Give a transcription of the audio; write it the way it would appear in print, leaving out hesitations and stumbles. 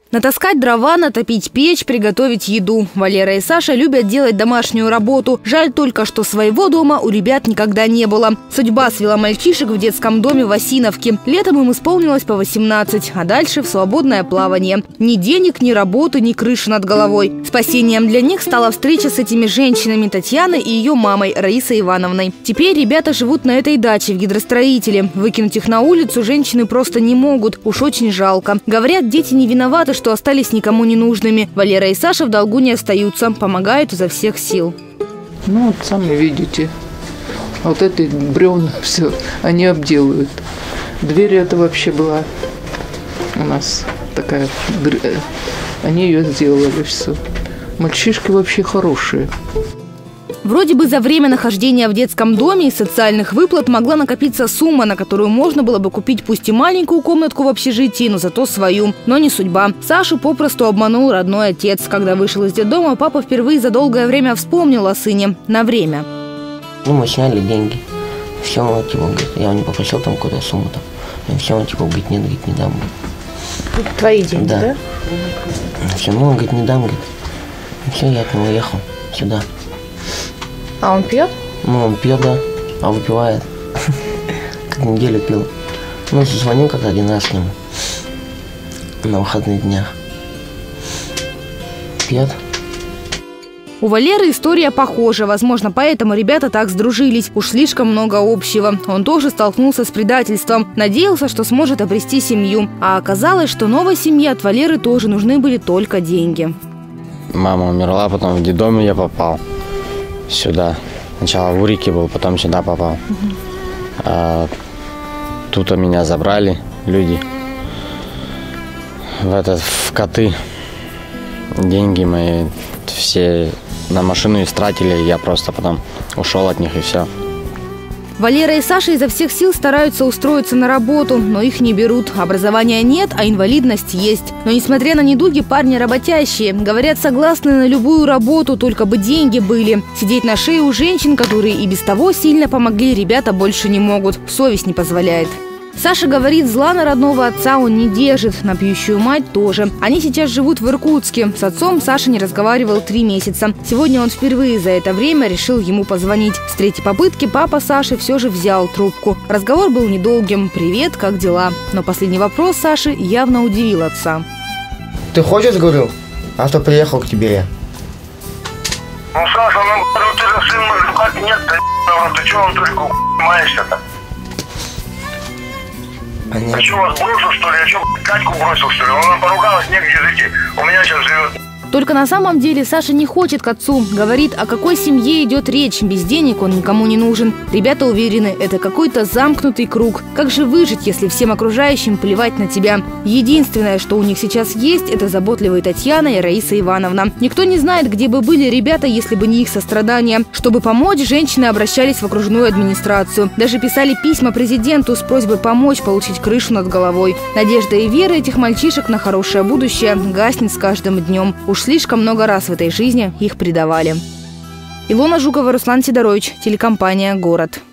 Натаскать дрова, натопить печь, приготовить еду. Валера и Саша любят делать домашнюю работу. Жаль только, что своего дома у ребят никогда не было. Судьба свела мальчишек в детском доме в Осиновке. Летом им исполнилось по 18, а дальше в свободное плавание. Ни денег, ни работы, ни крыши над головой. Спасением для них стала встреча с этими женщинами Татьяной и ее мамой Раисой Ивановной. Теперь ребята живут на этой даче в гидростроителе. Выкинуть их на улицу женщины просто не могут. Уж очень жалко. Говорят, дети не виноваты, что остались никому не нужными. Валера и Саша в долгу не остаются, помогают изо всех сил. Ну, вот сами видите, вот эти бревна все, они обделывают. Дверь это вообще была у нас такая, они ее сделали все. Мальчишки вообще хорошие. Вроде бы за время нахождения в детском доме из социальных выплат могла накопиться сумма, на которую можно было бы купить пусть и маленькую комнатку в общежитии, но зато свою. Но не судьба. Сашу попросту обманул родной отец. Когда вышел из детдома, папа впервые за долгое время вспомнил о сыне. На время. Ну, мы сняли деньги. Все, вот, типа, говорит, я не попросил там какую-то сумму там. Все, типа, говорит, нет, говорит, не дам. Твои деньги, да? Все, ну, он говорит, не дам, говорит. Все, я от него уехал сюда. А он пьет? Ну, он пьет, да, а выпивает. Как неделю пил. Ну, звонил как-то один раз к нему на выходных днях. Пьет. У Валеры история похожа. Возможно, поэтому ребята так сдружились. Уж слишком много общего. Он тоже столкнулся с предательством. Надеялся, что сможет обрести семью. А оказалось, что новой семье от Валеры тоже нужны были только деньги. Мама умерла, потом в детдоме я попал сюда. Сначала в Урике был, потом сюда попал. А тут меня забрали люди. В коты. Деньги мои все на машину истратили. Я просто потом ушел от них и все. Валера и Саша изо всех сил стараются устроиться на работу, но их не берут. Образования нет, а инвалидность есть. Но несмотря на недуги, парни работящие. Говорят, согласны на любую работу, только бы деньги были. Сидеть на шее у женщин, которые и без того сильно помогли, ребята больше не могут. Совесть не позволяет. Саша говорит, зла на родного отца он не держит, на пьющую мать тоже. Они сейчас живут в Иркутске. С отцом Саша не разговаривал 3 месяца. Сегодня он впервые за это время решил ему позвонить. С 3-й попытки папа Саши все же взял трубку. Разговор был недолгим. «Привет, как дела?» Но последний вопрос Саши явно удивил отца. Ты хочешь, говорю? А что приехал к тебе я? Ну, Саша, ну, ты же сын мужика, нет, ты чего он только маешься-то? Понятно. А что, вас брошу, что ли? Я что, Катьку бросил, что ли? Она поругалась, нет, языки. У меня сейчас живет. Только на самом деле Саша не хочет к отцу. Говорит, о какой семье идет речь. Без денег он никому не нужен. Ребята уверены, это какой-то замкнутый круг. Как же выжить, если всем окружающим плевать на тебя? Единственное, что у них сейчас есть, это заботливые Татьяна и Раиса Ивановна. Никто не знает, где бы были ребята, если бы не их сострадание. Чтобы помочь, женщины обращались в окружную администрацию. Даже писали письма президенту с просьбой помочь получить крышу над головой. Надежда и вера этих мальчишек на хорошее будущее гаснет с каждым днем. Уж слишком много раз в этой жизни их предавали. Илона Жукова, Руслан Сидорович, телекомпания «Город».